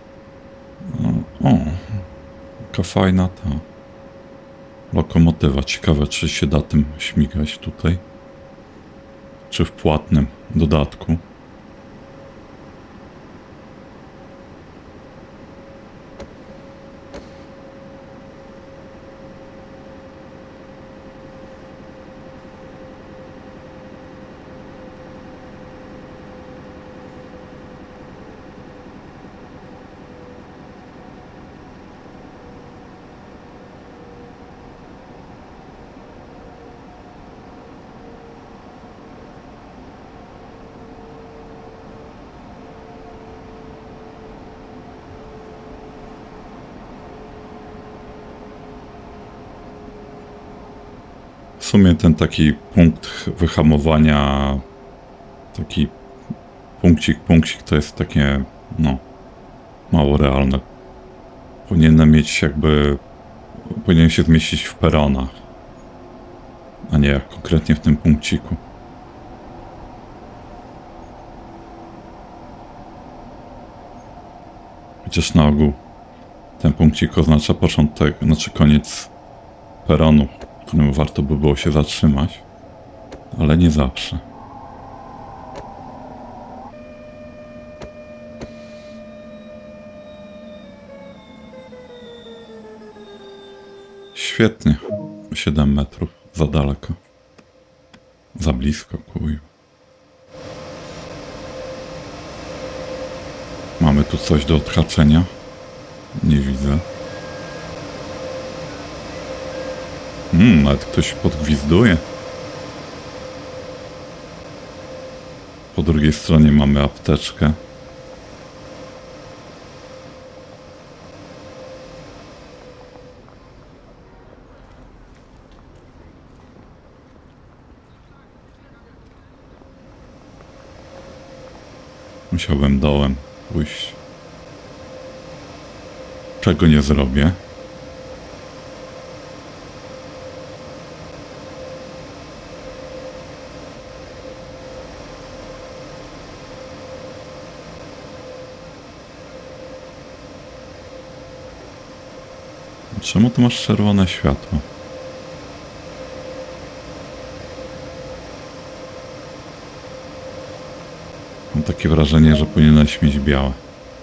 O, jaka fajna ta lokomotywa. Ciekawe, czy się da tym śmigać tutaj. Czy w płatnym dodatku. W sumie ten taki punkt wyhamowania, taki punkcik to jest takie, no, mało realne. Powinienem mieć jakby, powinien się zmieścić w peronach, a nie jak konkretnie w tym punkciku. Chociaż na ogół ten punkcik oznacza początek, znaczy koniec peronu, w którym warto by było się zatrzymać, ale nie zawsze. Świetnie. 7 metrów. Za daleko. Za blisko, kuj. Mamy tu coś do odhaczenia? Nie widzę. Nawet ktoś podgwizduje. Po drugiej stronie mamy apteczkę. Musiałbym dołem pójść. Czego nie zrobię? Czemu tu masz czerwone światło? Mam takie takie wrażenie, że powinieneś mieć białe.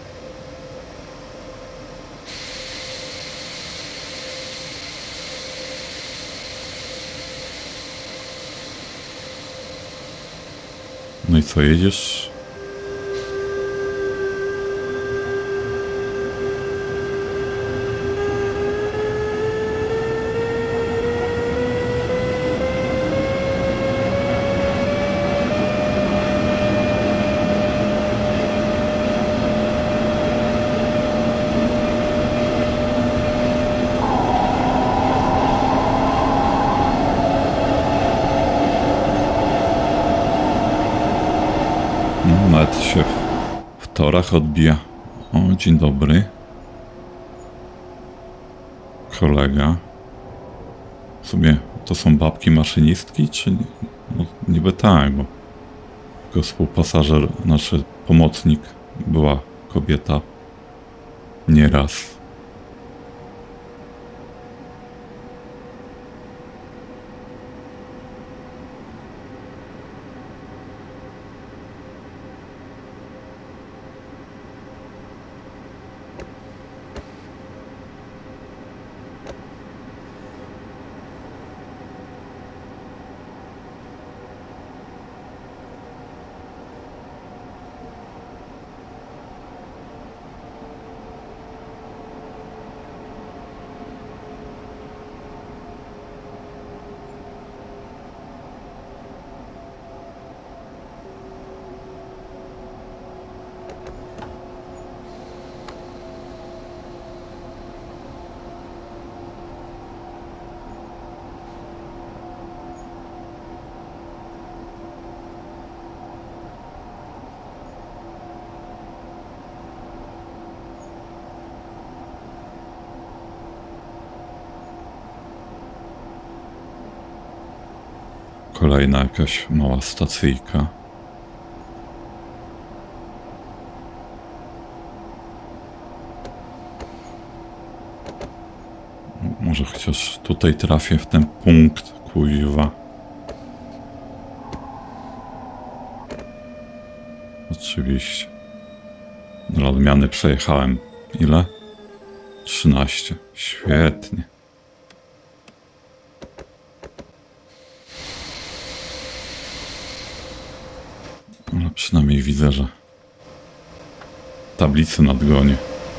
No i co, jedziesz? Nawet się w torach odbija. O, dzień dobry. Kolega. W sumie to są babki maszynistki, czy nie? No, niby tak, bo tylko współpasażer, znaczy pomocnik była kobieta. Nieraz. Kolejna jakaś mała stacyjka. Może chociaż tutaj trafię w ten punkt, kuźwa. Oczywiście. Dla odmiany przejechałem. Ile? 13. Świetnie. Ale przynajmniej widzę, że tablicy nadgonię.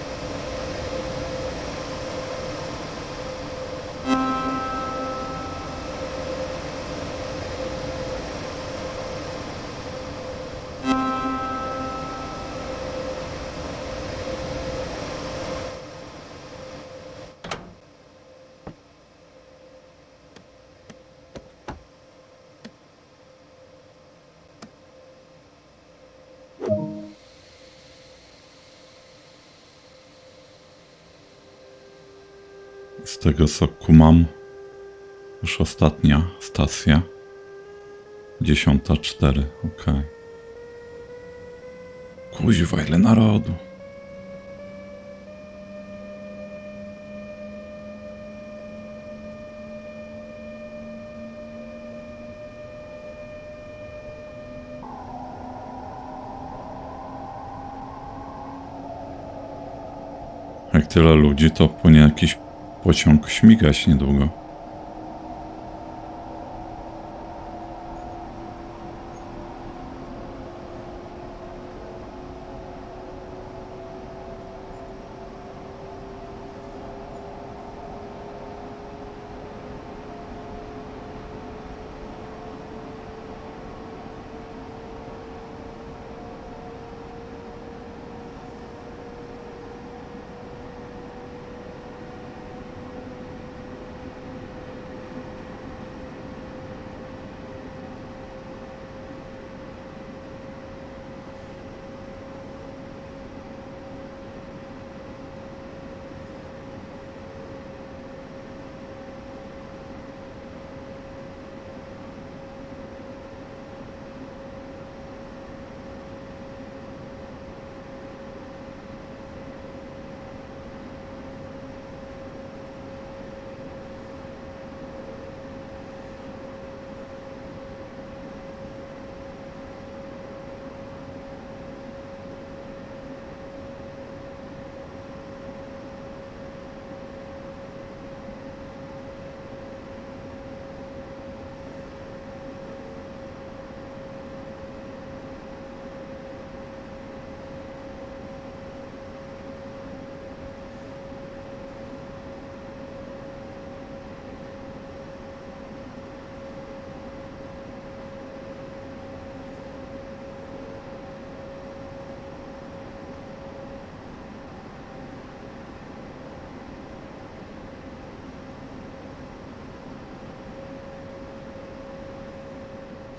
Z tego co kumam, już ostatnia stacja. 10:04, okej. Kuźwa, ile narodu. Jak tyle ludzi, to powinien jakiś pociąg śmigać niedługo.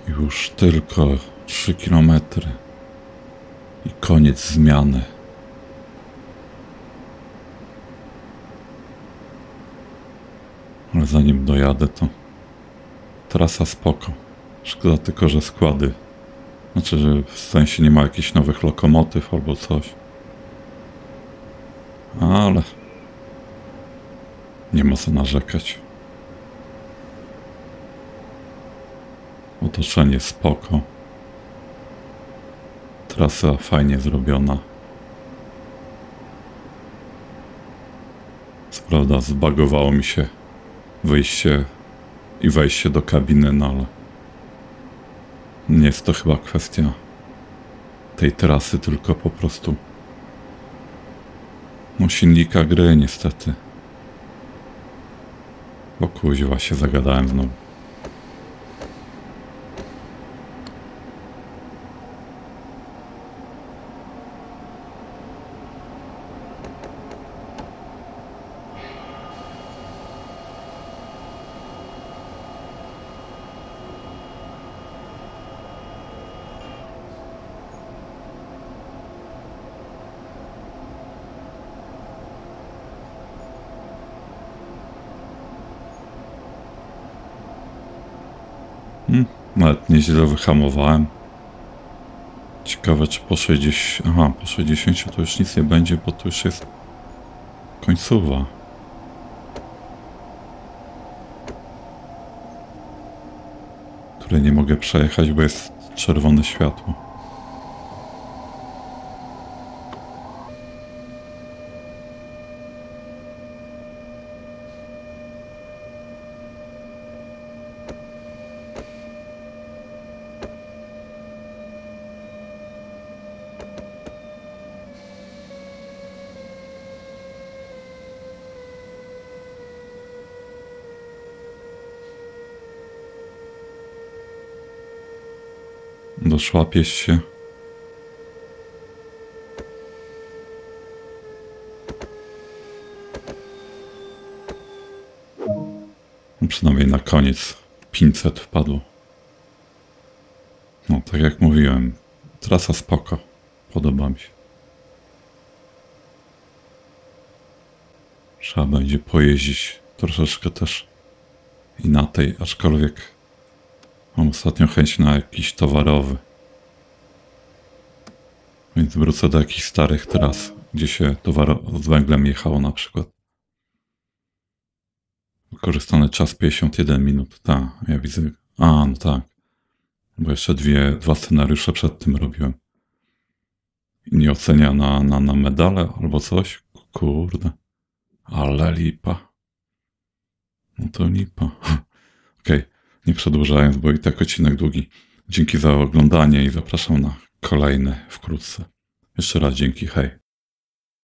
Już tylko 3 kilometry i koniec zmiany. Ale zanim dojadę, to trasa spoko. Szkoda tylko, że składy. Znaczy, że w sensie nie ma jakichś nowych lokomotyw albo coś. Ale nie ma co narzekać. Otoczenie spoko. Trasa fajnie zrobiona. Co prawda zbagowało mi się wyjście i wejście do kabiny, no ale nie jest to chyba kwestia tej trasy, tylko po prostu silnika gry niestety. O kuźwa, się zagadałem znowu. Nawet nieźle wyhamowałem. Ciekawe, czy po 60... Aha, po 60 to już nic nie będzie, bo to już jest końcowa. Której nie mogę przejechać, bo jest czerwone światło. Doszłapiesz się. No przynajmniej na koniec 500 wpadło. No tak jak mówiłem, trasa spoko. Podoba mi się. Trzeba będzie pojeździć troszeczkę też i na tej, aczkolwiek mam ostatnio chęć na jakiś towarowy. Więc wrócę do jakichś starych tras, gdzie się z węglem jechało na przykład. Wykorzystany czas 51 minut. Tak, ja widzę. A, no tak. Bo jeszcze dwa scenariusze przed tym robiłem. I nie ocenia na medale albo coś. Kurde. Ale lipa. No to lipa. Okej. Nie przedłużając, bo i tak odcinek długi. Dzięki za oglądanie i zapraszam na kolejny wkrótce. Jeszcze raz dzięki, hej.